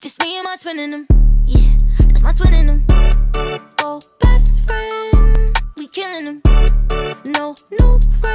Just me and my twin in them. Yeah, that's my twin in them. Oh, best friend, we killing them. No new friend.